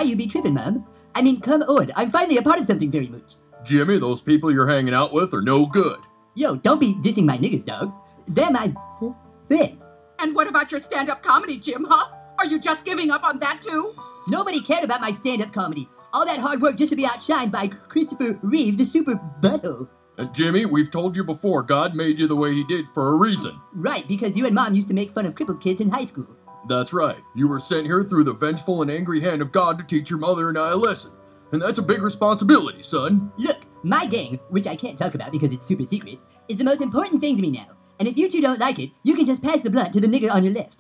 why you be tripping, Mom? I mean, come on, I'm finally a part of something very much. Jimmy, those people you're hanging out with are no good. Yo, don't be dissing my niggas, dog. They're my friends. And what about your stand-up comedy, Jim, huh? Are you just giving up on that too? Nobody cared about my stand-up comedy. All that hard work just to be outshined by Christopher Reeve, the super butthole. And Jimmy, we've told you before, God made you the way he did for a reason. Right, because you and Mom used to make fun of crippled kids in high school. That's right. You were sent here through the vengeful and angry hand of God to teach your mother and I a lesson. And that's a big responsibility, son. Look, my gang, which I can't talk about because it's super secret, is the most important thing to me now. And if you two don't like it, you can just pass the blunt to the nigga on your left.